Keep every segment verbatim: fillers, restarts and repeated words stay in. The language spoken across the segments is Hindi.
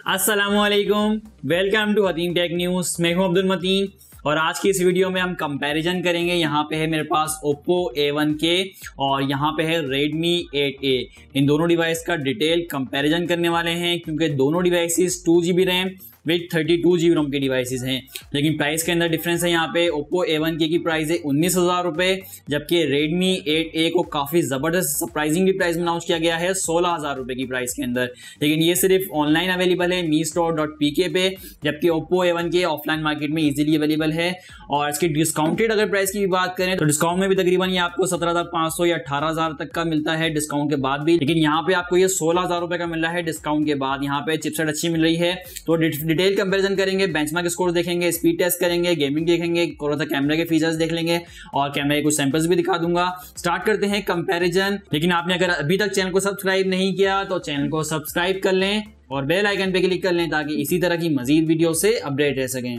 अस्सलामुअलैकुम, welcome to Hatim tech news. मैं हूं अब्दुल मतीन और आज की इस वीडियो में हम कंपैरिजन करेंगे। यहाँ पे है मेरे पास Oppo ए वन के और यहाँ पे है Redmi एट ए। इन दोनों डिवाइस का डिटेल कंपैरिजन करने वाले हैं क्योंकि दोनों devices two G B RAM with thirty two G B ROM के डिवाइसेस हैं, लेकिन प्राइस के अंदर डिफरेंस है। यहाँ पे Oppo ए वन के की प्राइस है उन्नीस हज़ार रुपये, जबकि Redmi एट ए को काफ़ी ज़बरदस्त सरप्राइजिंगली प्राइस में लॉन्च किया गया है सोलह हज़ार रुपये की प्राइस के अंदर। लेकिन ये सिर्फ ऑनलाइन अवेलेबल है मी स्टोर डॉट पी के पे, जबकि Oppo ए वन के ऑफलाइन मार्केट में इजीली अवेलेबल है। और इसकी डिस्काउंटेड अगर प्राइस की भी बात करें तो डिस्काउंट में भी तकरीबन ये आपको सत्रह हज़ार पाँच सौ या अठारह हज़ार तक का मिलता है डिस्काउंट के बाद भी, लेकिन यहाँ पे आपको ये सोलह हज़ार रुपये का मिल रहा है डिस्काउंट के बाद। यहाँ पे चिपसेट अच्छी मिल रही है। तो डिटेल कंपेरिजन करेंगे, बेंचमार्क स्कोर देखेंगे, स्पीड टेस्ट करेंगे, गेमिंग देखेंगे, थोड़ा सा कैमरा के फीचर्स देख लेंगे और कैमरा के कुछ सैंपल्स भी दिखा दूंगा। स्टार्ट करते हैं कंपैरिजन। लेकिन आपने अगर अभी तक चैनल को सब्सक्राइब नहीं किया तो चैनल को सब्सक्राइब कर लें और बेल आइकन पे क्लिक कर लें ताकि इसी तरह की मजीद वीडियो से अपडेट रह सकें।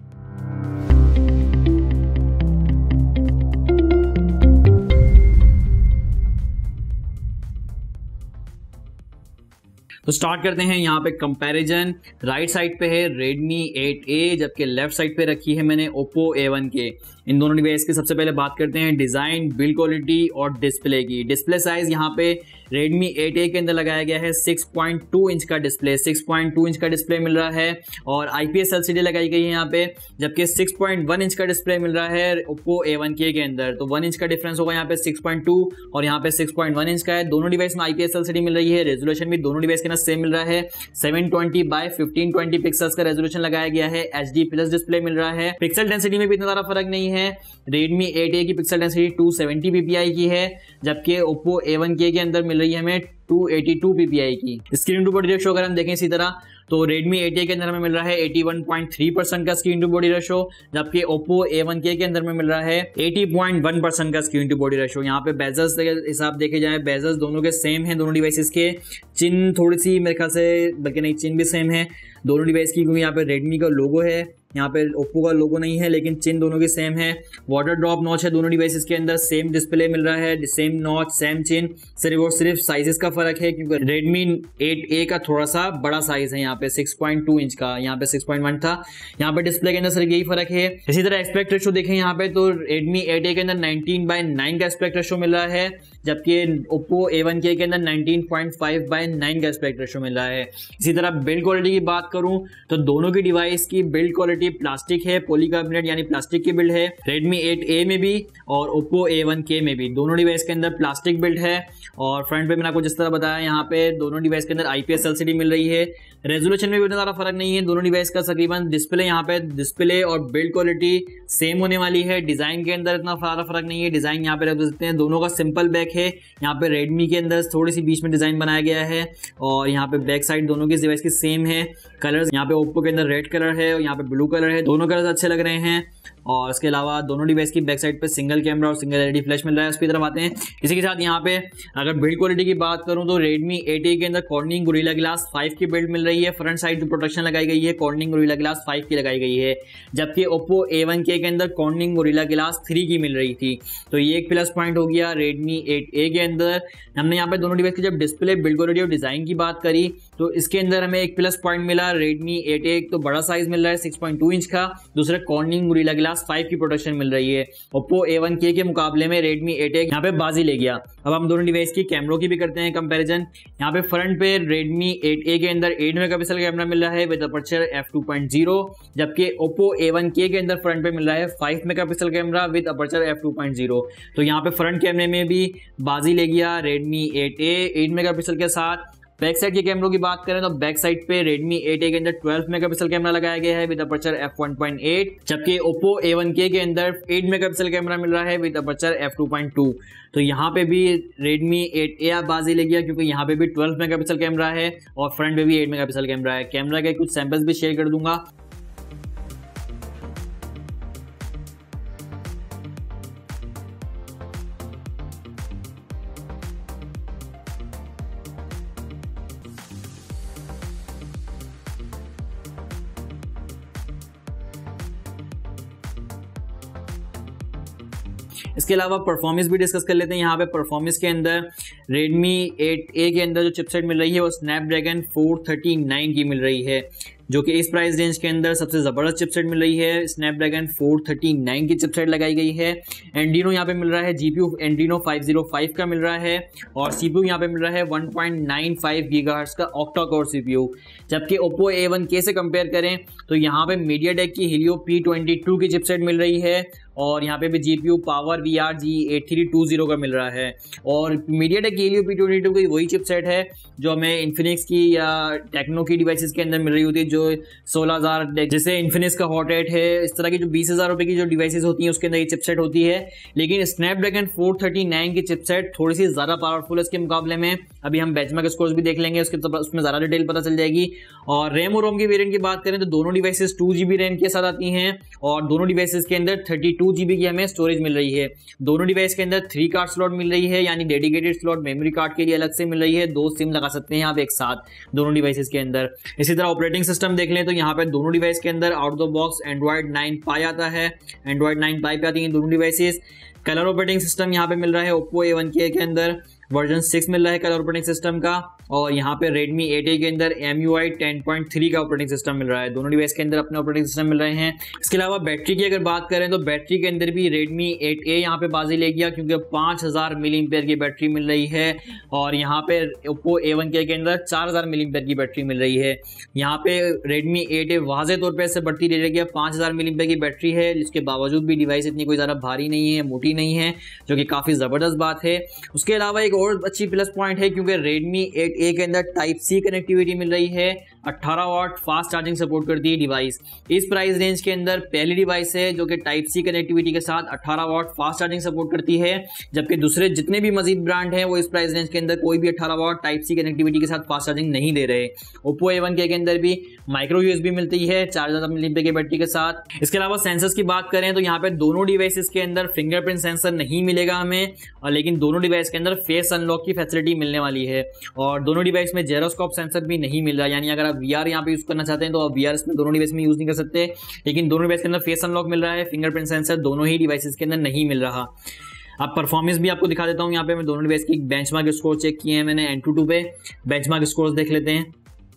तो स्टार्ट करते हैं। यहाँ पे कंपैरिजन राइट साइड पे है Redmi एट ए, जबकि लेफ्ट साइड पे रखी है मैंने Oppo ए वन के। इन दोनों डिवाइस की सबसे पहले बात करते हैं डिजाइन, बिल्ड क्वालिटी और डिस्प्ले की। डिस्प्ले साइज यहाँ पे Redmi एट ए के अंदर लगाया गया है सिक्स पॉइंट टू इंच का display, six point two inch का डिस्प्ले मिल रहा है और आईपीएस एलसीडी लगाई गई है यहाँ पे, जबकि सिक्स पॉइंट वन इंच का डिस्प्ले मिल रहा है Oppo ए वन के के अंदर। तो वन इंच का डिफरेंस होगा यहाँ पे सिक्स पॉइंट टू और यहाँ पे सिक्स पॉइंट वन इंच का है। दोनों डिवाइस में आईपीएस एलसीडी मिल रही है। रेजोल्यूशन भी दोनों डिवाइस के अंदर सेम मिल रहा है। Seven twenty by fifteen twenty pixels का रेजोल्यूशन लगाया गया है। एचडी प्लस डिस्प्ले मिल रहा है। पिक्सल डेंसिटी में भी इतना ज्यादा फर्क नहीं है। Redmi एट ए की pixel density two seventy PPI की है, जबकि Oppo ए वन के के अंदर मिल रही है हमें टू एटी टू पीपीआई की। स्क्रीन टू बॉडी रेशियो अगर हम देखें इसी तरह तो Redmi एट ए के अंदर हमें मिल रहा है eighty one point three percent का स्क्रीन टू बॉडी रेशियो, जबकि Oppo ए वन के के अंदर में मिल रहा है एटी पॉइंट वन परसेंट का स्क्रीन टू बॉडी रेशियो। यहाँ पे बेजल्स के हिसाब देखे जाए, बेजल्स दोनों के सेम हैं दोनों डिवाइसेस के। चिन थोड़ी सी मेरे ख्याल से, बल्कि नहीं, चिन भी सेम है दोनों डिवाइस की, क्योंकि यहाँ पे Redmi का लोगो है, यहाँ पे Oppo का लोगो नहीं है, लेकिन चिन दोनों की सेम है। वाटर ड्रॉप नॉच है दोनों डिवाइसेस के अंदर, सेम डिस्प्ले मिल रहा है, सेम नॉच, सेम चिन, सिर्फ और सिर्फ साइजेस का फर्क है क्योंकि Redmi एट ए का थोड़ा सा बड़ा साइज है, यहाँ पे सिक्स पॉइंट टू इंच का, यहाँ पे सिक्स पॉइंट वन था। यहाँ पे डिस्प्ले के अंदर सिर्फ यही फर्क है। इसी तरह एस्पेक्ट रेशियो देखें यहाँ पे तो Redmi एट ए के अंदर नाइनटीन बाय नाइन का एस्पेक्ट रेशियो मिल रहा है, जबकि Oppo ए वन के के अंदर nineteen point five by nine का एस्पेक्ट रेशियो मिल रहा है। इसी तरह बिल्ड क्वालिटी की बात करूं तो दोनों की डिवाइस की बिल्ड क्वालिटी प्लास्टिक है, पॉलीकार्बोनेट यानी प्लास्टिक की बिल्ड है। Redmi एट ए में भी और Oppo ए वन के में भी दोनों डिवाइस के अंदर प्लास्टिक बिल्ड है। और फ्रंट पे मैंने आपको जिस तरह बताया, यहाँ पे दोनों डिवाइस के अंदर आईपीएस एलसीडी मिल रही है। रेजोल्यूशन में भी इतना ज्यादा फर्क नहीं है दोनों डिवाइस का तकरीबन। डिस्प्ले यहाँ पे डिस्प्ले और बिल्ड क्वालिटी सेम होने वाली है। डिजाइन के अंदर इतना सारा फर्क नहीं है। डिजाइन यहाँ पे रख सकते हैं, दोनों का सिंपल बैक है। यहाँ पे Redmi के अंदर थोड़ी सी बीच में डिजाइन बनाया गया है और यहाँ पे बैक साइड दोनों की डिवाइस की सेम है। कलर्स यहाँ पे Oppo के अंदर रेड कलर है और यहाँ पे ब्लू कलर है, दोनों कलर्स अच्छे लग रहे हैं। और इसके अलावा दोनों डिवाइस की बैक साइड पे सिंगल कैमरा और सिंगल एलईडी फ्लैश मिल रहा है। उसकी तरफ आते हैं। इसी के साथ यहाँ पे अगर बिल्ड क्वालिटी की बात करूं तो Redmi एट ए के अंदर Corning Gorilla Glass फाइव की बिल्ड मिल रही है। फ्रंट साइड जो प्रोटेक्शन लगाई गई है Corning Gorilla Glass फाइव की लगाई गई है, जबकि Oppo ए वन के के अंदर Corning Gorilla Glass थ्री की मिल रही थी। तो ये एक प्लस पॉइंट हो गया Redmi एट ए के अंदर। हमने यहाँ पे दोनों डिवाइस की जब डिस्प्ले, बिल्ड क्वालिटी और डिजाइन की बात करी तो इसके अंदर हमें एक प्लस पॉइंट मिला। Redmi एट ए तो बड़ा साइज मिल रहा है सिक्स पॉइंट टू इंच का, दूसरा Corning Gorilla Glass फाइव की प्रोटेक्शन मिल रही है। Oppo ए वन के के मुकाबले में Redmi एट ए यहाँ पे बाजी ले गया। अब हम दोनों डिवाइस की कैमरों की भी करते हैं कंपैरिजन। यहाँ पे फ्रंट पे Redmi एट ए के अंदर एट मेगापिक्सल कैमरा मिल रहा है with aperture F two point zero, जबकि Oppo ए वन के के अंदर फ्रंट पे मिल रहा है five megapixel camera with aperture F two point zero. तो यहाँ पे फ्रंट कैमरे में भी बाजी ले गया Redmi eight A eight megapixel के साथ। बैक साइड के कैमरों की बात करें तो बैक साइड पे Redmi एट ए के अंदर ट्वेल्व मेगापिक्सल कैमरा लगाया गया है with aperture F one point eight, जबकि Oppo ए वन के के अंदर एट मेगापिक्सल कैमरा मिल रहा है with aperture F two point two. तो यहाँ पे भी Redmi एट ए बाजी ले गया क्योंकि यहाँ पे भी ट्वेल्व मेगापिक्सल कैमरा है और फ्रंट पे भी एट मेगापिक्सल कैमरा है। कैमरा के कुछ सैंपल्स भी शेयर कर दूंगा। इसके अलावा परफॉर्मेंस भी डिस्कस कर लेते हैं। यहाँ पे परफॉर्मेंस के अंदर Redmi एट ए के अंदर जो चिपसेट मिल रही है वो Snapdragon फोर थर्टी नाइन की मिल रही है, जो कि इस प्राइस रेंज के अंदर सबसे ज़बरदस्त चिपसेट मिल रही है। Snapdragon फोर थर्टी नाइन की चिपसेट लगाई गई है। Adreno यहाँ पे मिल रहा है, GPU Adreno five zero five का मिल रहा है और सीपीयू यहाँ पे मिल रहा है one point nine five gigahertz का ऑक्टा कोर सीपीयू। जबकि Oppo ए वन के से कंपेयर करें तो यहाँ पे MediaTek की Helio पी ट्वेंटी टू की चिपसेट मिल रही है और यहाँ पे भी GPU power V R G eight three two zero का मिल रहा है। और MediaTek की Helio पी ट्वेंटी टू की वही चिपसेट है जो हमें Infinix की या टेक्नो की डिवाइसेस के अंदर मिल रही होती है, जो सोलह हज़ार, जैसे Infinix का हॉट एट है, इस तरह की जो बीस हज़ार रुपये की जो डिवाइसेस होती हैं उसके अंदर ये चिपसेट होती है। लेकिन Snapdragon फोर थर्टी नाइन की चिपसेट थोड़ी सी ज़्यादा पावरफुल है इसके मुकाबले में। अभी हम बेंचमार्क स्कोर्स भी देख लेंगे, उसके उसमें ज़्यादा डिटेल पता चल जाएगी। और रैम और रोम की वेरिएंट की बात करें तो दोनों devices two G B RAM के साथ आती हैं और दोनों डिवाइसेस के अंदर थर्टी टू जी बी की हमें स्टोरेज मिल रही है। दोनों डिवाइस के अंदर थ्री कार्ड स्लॉट मिल रही है, यानी डेडिकेटेड स्लॉट मेमोरी कार्ड के लिए अलग से मिल रही है। दो सिम लगा सकते हैं आप एक साथ दोनों डिवाइसेस के अंदर। इसी तरह ऑपरेटिंग सिस्टम देख लें तो यहाँ पे दोनों डिवाइस के अंदर out the box Android nine pie आता है, एंड्रॉइड नाइन पाई पे आती है दोनों डिवाइसेस। कलर ऑपरेटिंग सिस्टम यहाँ पे मिल रहा है Oppo ए वन के के अंदर वर्जन सिक्स मिल रहा है कलर ऑपरेटिंग सिस्टम का, और यहाँ पे Redmi एट ए के अंदर M U I ten point three का ऑपरेटिंग सिस्टम मिल रहा है। दोनों डिवाइस के अंदर अपने ऑपरेटिंग सिस्टम मिल रहे हैं। इसके अलावा बैटरी की अगर बात करें तो बैटरी के अंदर भी Redmi एट ए यहाँ पे बाजी ले गया, क्योंकि पाँच हज़ार मिली एम्पेयर की बैटरी मिल रही है और यहाँ पे Oppo ए वन के के अंदर चार हज़ार मिली एम्पेयर की बैटरी मिल रही है। यहाँ पे Redmi एट ए वाज़े तौर पर इससे बढ़ती ले गया, पाँच हज़ार मिली एम्पेयर की बैटरी है, जिसके बावजूद भी डिवाइस इतनी कोई ज़्यादा भारी नहीं है, मोटी नहीं है, जो कि काफ़ी ज़बरदस्त बात है। उसके अलावा एक और अच्छी प्लस पॉइंट है, क्योंकि Redmi एट ए के अंदर टाइप सी कनेक्टिविटी मिल रही है। अठारह वाट फास्ट चार्जिंग सपोर्ट करती है डिवाइस। इस प्राइस रेंज के अंदर पहली डिवाइस है जो कि टाइप सी कनेक्टिविटी के साथ अठारह वाट फास्ट चार्जिंग सपोर्ट करती है, जबकि दूसरे जितने भी मजीद ब्रांड हैं वो इस प्राइस रेंज के अंदर कोई भी अठारह वाट टाइप सी कनेक्टिविटी के साथ फास्ट चार्जिंग नहीं दे रहे। Oppo ए वन के अंदर भी माइक्रो यूएसबी मिलती है चार हज़ार मिली एम्पेयर की बैटरी के साथ। इसके अलावा सेंसर्स की बात करें तो यहाँ पे दोनों डिवाइसेस के अंदर फिंगरप्रिंट सेंसर नहीं मिलेगा हमें, और लेकिन दोनों डिवाइस के अंदर फेस अनलॉक की फैसिलिटी मिलने वाली है। और दोनों डिवाइस में जेरोस्कोप सेंसर भी नहीं मिल रहा, यानी अगर आप वीआर यहाँ पे यूज करना चाहते हैं तो आप वीआर इसमें दोनों डिवाइस में यूज नहीं कर सकते, लेकिन दोनों डिवाइस के अंदर फेस अनलॉक मिल रहा है, फिंगरप्रिंट सेंसर दोनों ही डिवाइसेस के अंदर नहीं मिल रहा। अब परफॉर्मेंस भी आपको दिखा देता हूँ। यहाँ पे मैं दोनों डिवाइस की बेंचमार्क स्कोर चेक किए हैं मैंने एन टू टू पे। बेंचमार्क स्कोर्स देख लेते हैं।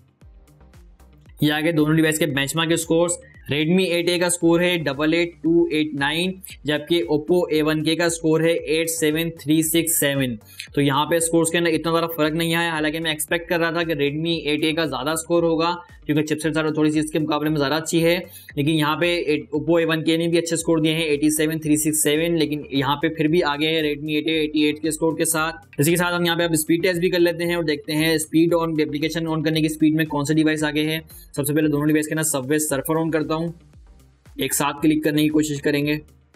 ये आगे दोनों डिवाइस के benchmark scores. Redmi eight A का स्कोर है double eight two eight nine, जबकि Oppo ए वन के का स्कोर है eight seven three six seven. तो यहाँ पे स्कोर्स के अंदर इतना ज़्यादा फर्क नहीं आया, हालांकि मैं एक्सपेक्ट कर रहा था कि Redmi एट ए का ज़्यादा स्कोर होगा, क्योंकि चिपसेट थोड़ी सी इसके मुकाबले में ज़्यादा अच्छी है। लेकिन यहाँ पे Oppo ए वन के ने भी अच्छे स्कोर दिए हैं eighty seven three six seven, लेकिन यहाँ पे फिर भी आगे है Redmi eight A eighty eight के स्कोर के साथ। इसी के साथ हम यहाँ पे अब स्पीड टेस्ट भी कर लेते हैं और देखते हैं स्पीड ऑन एप्लीकेशन ऑन करने की स्पीड में कौन सा डिवाइस आगे है। सबसे पहले दोनों डिवाइस के ना सबवे सर्फर ऑन करता हूँ, एक साथ क्लिक करने की कोशिश करेंगे।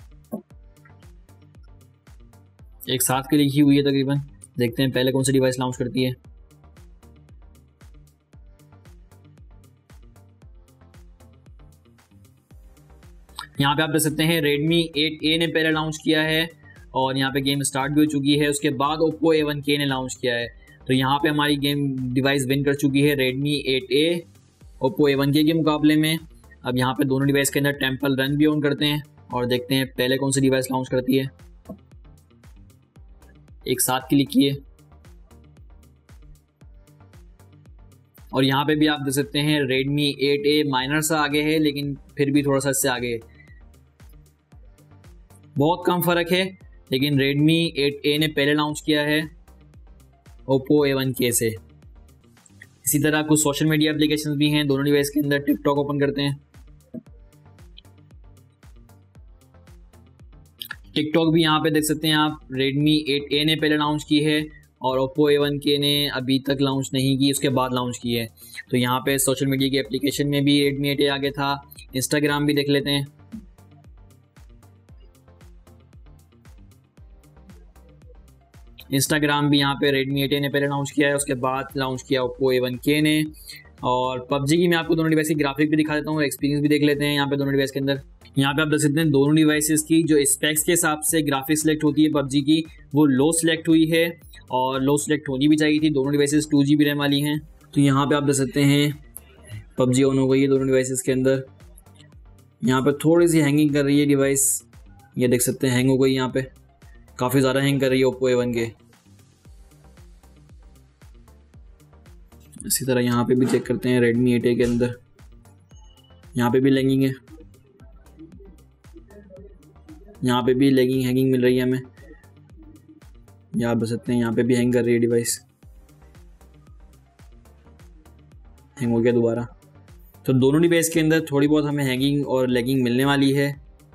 एक साथ क्लिक ही हुई है तकरीबन। देखते हैं पहले कौन सी डिवाइस लॉन्च करती है। यहाँ पे आप देख सकते हैं Redmi एट ए ने पहले लॉन्च किया है और यहाँ पे गेम स्टार्ट भी हो चुकी है। उसके बाद Oppo ए वन के ने लॉन्च किया है, तो यहाँ पे हमारी गेम डिवाइस विन कर चुकी है Redmi eight A Oppo A one K के मुकाबले में। अब यहाँ पे दोनों डिवाइस के अंदर टेम्पल रन भी ऑन करते हैं और देखते हैं पहले कौन सी डिवाइस लॉन्च करती है। एक साथ क्लिक किए और यहाँ पे भी आप देख सकते हैं Redmi एट ए माइनर सा आगे है, लेकिन फिर भी थोड़ा सा इससे आगे है, बहुत कम फर्क है। लेकिन Redmi एट ए ने पहले लॉन्च किया है Oppo ए वन के से। इसी तरह कुछ सोशल मीडिया एप्लीकेशंस भी हैं दोनों डिवाइस के अंदर। टिकटॉक ओपन करते हैं। टिकटॉक भी यहाँ पे देख सकते हैं आप, Redmi एट ए ने पहले लॉन्च की है और Oppo ए वन के ने अभी तक लॉन्च नहीं की, उसके बाद लॉन्च की है। तो यहाँ पे सोशल मीडिया के एप्लीकेशन में भी Redmi एट ए आगे था। इंस्टाग्राम भी देख लेते हैं। इंस्टाग्राम भी यहाँ पे Redmi एट ए ने पहले लॉन्च किया है, उसके बाद लॉन्च किया Oppo ए वन के ने। और पबजी की मैं आपको दोनों डिवाइस की ग्राफिक भी दिखा देता हूँ, एक्सपीरियंस भी देख लेते हैं यहाँ पे दोनों डिवाइस के अंदर। यहाँ पे आप देख सकते हैं दोनों डिवाइसेस की जो स्पेक्स के हिसाब से ग्राफिक सिलेक्ट होती है पबजी की, वो लो सिलेक्ट हुई है और लो सिलेक्ट होनी भी चाहिए थी। दोनों devices two G B RAM वाली हैं। तो यहाँ पे आप देख सकते हैं पबजी ऑन हो गई है दोनों डिवाइसेस के अंदर। यहाँ पे थोड़ी सी हैंगिंग कर रही है डिवाइस, ये देख सकते हैं हैंग हो गई, यहाँ पे काफ़ी ज़्यादा हैंग कर रही है Oppo ए वन के। इसी तरह यहाँ पे भी चेक करते हैं रेडमी एट ए के अंदर, यहाँ पे भी लेगिंग है, यहाँ पे भी लेगिंग हैंगिंग मिल रही है हमें, यहाँ आप देख सकते हैं यहाँ पे भी हैंग कर रही है डिवाइस, हैंग हो गया दोबारा। तो दोनों डिवाइस के अंदर थोड़ी बहुत हमें हैंगिंग और लेगिंग मिलने वाली है।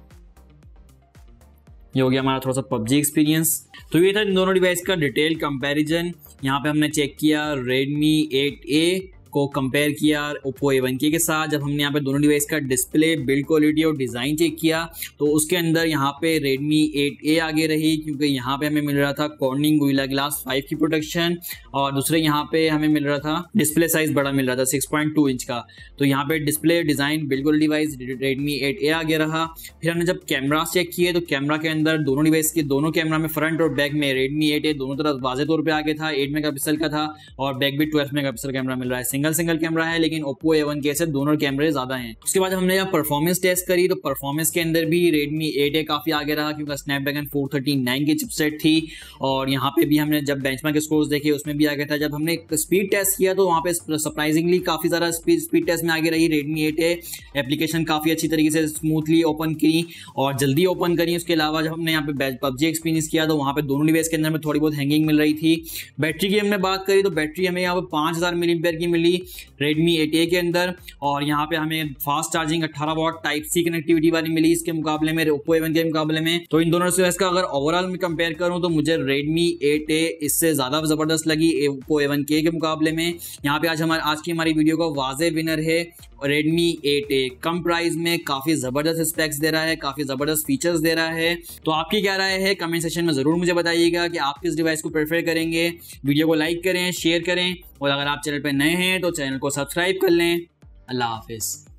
ये हो गया हमारा थोड़ा सा पबजी एक्सपीरियंस। तो ये था इन दोनों डिवाइस का डिटेल कंपैरिजन। यहाँ पे हमने चेक किया रेडमी एट ए को कंपेयर किया ओप्पो ए वन के के साथ। जब हमने यहाँ पे दोनों डिवाइस का डिस्प्ले, बिल्ड क्वालिटी और डिज़ाइन चेक किया तो उसके अंदर यहाँ पे रेडमी एट ए आगे रही, क्योंकि यहाँ पे हमें मिल रहा था कॉर्निंग गोरिल्ला ग्लास फाइव की प्रोटेक्शन, और दूसरे यहाँ पे हमें मिल रहा था डिस्प्ले साइज बड़ा मिल रहा था सिक्स पॉइंट टू इंच का। तो यहाँ पे display, design, build quality wise Redmi eight A आगे रहा। फिर हमने जब कैमरास चेक किए तो कैमरा के अंदर दोनों डिवाइस के दोनों कैमरा में फ्रंट और बैक में रेडमी एट ए दोनों तरफ वाजे तौर पर आगे था, एट मेगा पिक्सल का था, और बैक भी ट्वेल्व मेगा पिक्सल कैमरा मिल रहा है। सिंगल सिंगल कैमरा है, लेकिन ओप्पो ए वन के से दोनों कैमरे ज्यादा हैं। उसके बाद हमने यहाँ परफॉर्मेंस टेस्ट करी तो परफॉर्मेंस के अंदर भी रेडमी एट ए काफी आगे रहा, क्योंकि स्नैपड्रैगन फोर थर्टी नाइन की चिपसेट थी। और यहाँ पे भी हमने जब बेंचमार्क स्कोर्स देखे उसमें भी आगे था। जब हमने स्पीड टेस्ट किया तो वहाँ पे सरप्राइजिंगली काफी ज्यादा स्पीड स्पीड टेस्ट में आगे रही रेडमी एट ए। एप्लीकेशन काफी अच्छी तरीके से स्मूथली ओपन की और जल्दी ओपन करी। उसके अलावा जब हमने यहाँ पे पबजी एक्सपीरियंस किया तो वहाँ पे दोनों डिवाइस के अंदर में थोड़ी बहुत हैंगिंग मिल रही थी। बैटरी की हमने बात करी तो बैटरी हमें यहाँ पे पाँच हजार मिली एम्पेयर की मिली रेडमी एट ए के अंदर, और यहाँ पे हमें फास्ट चार्जिंग अठारह वॉट टाइप सी कनेक्टिविटी वाली मिली इसके मुकाबले में, ओप्पो ए वन के मुकाबले में। तो इन दोनों डिवाइस का अगर ओवरऑल में कंपेयर करूं तो मुझे रेडमी एट ए इससे ज्यादा जबरदस्त लगी ओप्पो ए वन के के मुकाबले में। यहाँ पे आज हमारे आज की हमारी वीडियो का वाज़े विनर है रेडमी एट ए। कम प्राइस में काफी जबरदस्त स्पेक्स दे रहा है, काफी जबरदस्त फीचर्स दे रहा है। तो आपकी क्या राय है कमेंट सेक्शन में जरूर मुझे बताइएगा कि आप किस डिवाइस को प्रेफर करेंगे। वीडियो को लाइक करें, शेयर करें, और अगर आप चैनल पर नए हैं तो चैनल को सब्सक्राइब कर लें। अल्लाह हाफिज।